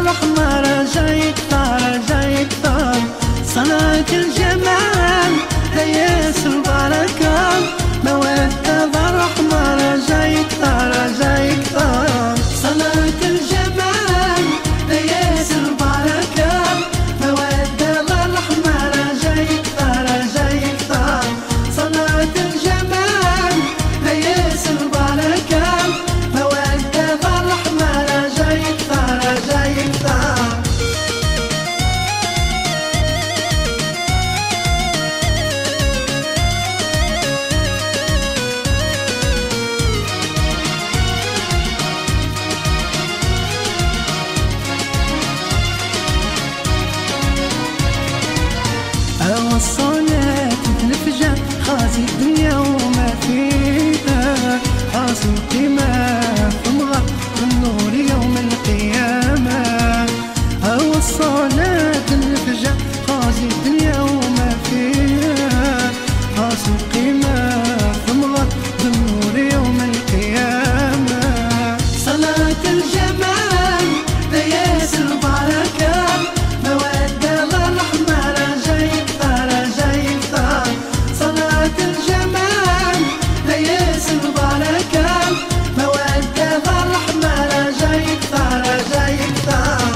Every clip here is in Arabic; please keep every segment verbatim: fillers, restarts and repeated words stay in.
الرحمة رجا يكثر رجا يكثر. صلاة الجمال ليس البركة مودة الرحمة رجا يكثر رجا يكثر. صلاة الجمال ليس البركة مودة الرحمة رجا يكثر رجا يكثر. صلاة الجمال ليس البركة مودة الرحمة رجا يكثر رجا يكثر. الصلاة تنفجر خازي الدنيا وما فيها حاصل قيمة ثمرة النور يوم القيامة. أو الصلاة تنفجر خازي الدنيا وما فيها حاصل قيمة ثمرة النور يوم القيامة. صلاة الجمال ليس البركة مودة الرحمة رجا يكثر رجا يكثر. صلاة الجمال ليس البركة مودة الرحمة رجا يكثر رجا يكثر.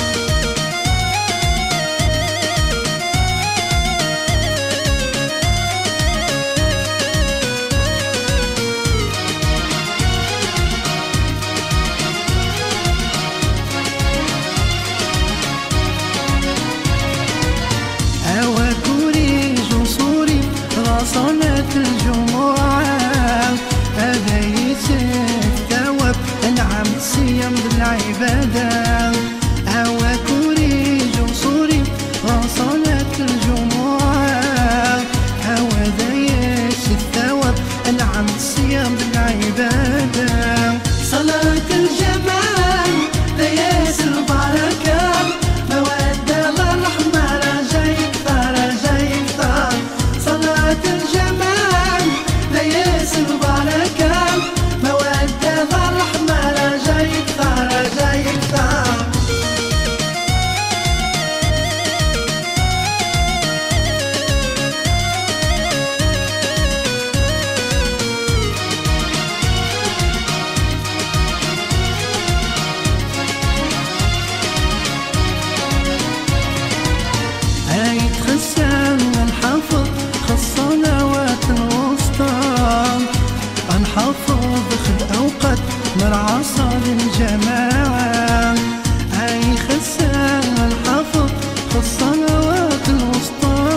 صلاة الجمعة هذا يسف ثواب انعم الصيام بالعبادة. هوا كوريج وصوري صلاة الجمعة هوا ذا يسف ثواب انعم الصيام بالعبادة. صلاة الجمال ليس البركة مودة الرحمة رجا يكثر رجا يكثر. صلاة الجمال ليس البركة مودة الرحمة رجا يكثر رجا يكثر. آية خسان الحفظ الصلوات الوسطى نحفظ خد أوقات مرعى صلاة الجماعة. أي خسان الحفظ الصلوات الوسطى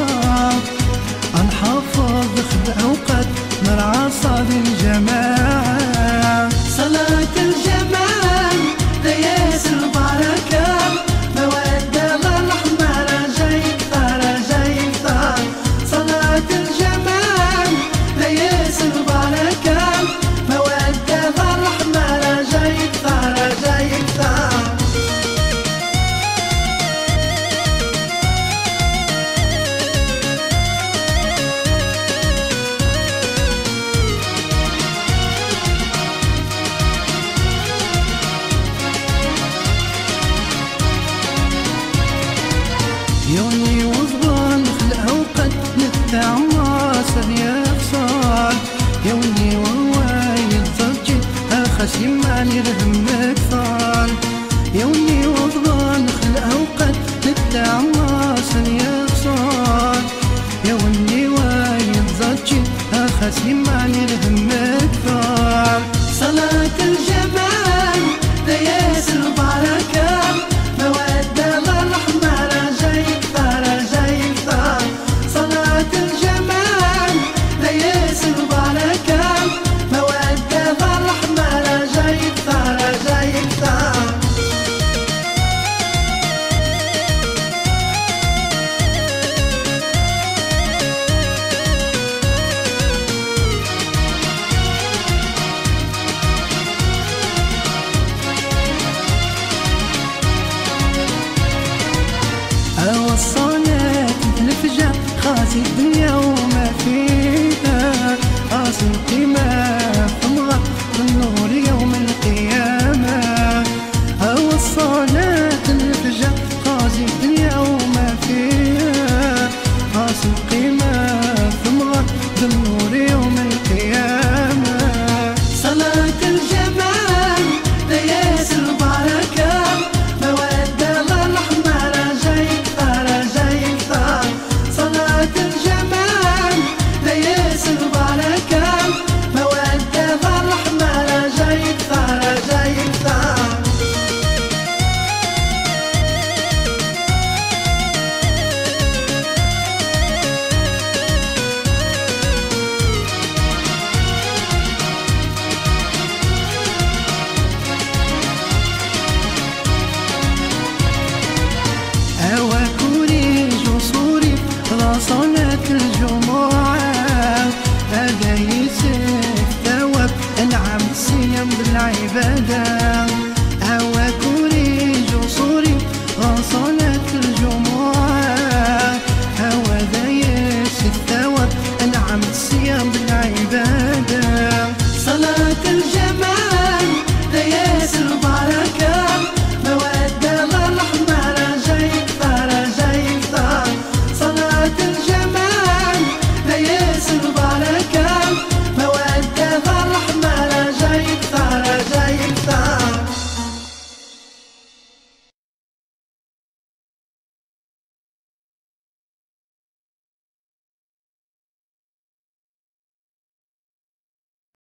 نحفظ خد أوقات مرعى صلاة الجماعة. صلاة الجمال ليس البركة مودة الرحمة رجا يكثر رجا يكثر. صلاة الجمال ليس البركة مودة الرحمة رجا يكثر رجا يكثر. يومي وظبان خلق أوقات نتعماس يخسر. يومي ووايد ضجي أخسي ما نرهم أكثر. يومي وظبان خلق أوقات نتعماس يخسر. يومي وايد ضجي أخسي ما نرهم أكثر. صلاة الجمال ليس البركة مودة الرحمة رجا يكثر رجا يكثر. صلاة الجمال ليس البركة مودة الرحمة رجا يكثر رجا يكثر. الصلاة تنفجر خازي الدنيا وما فيها حاصل قيمة ثمرة النور يوم القيامة. أو الصلاة بعدا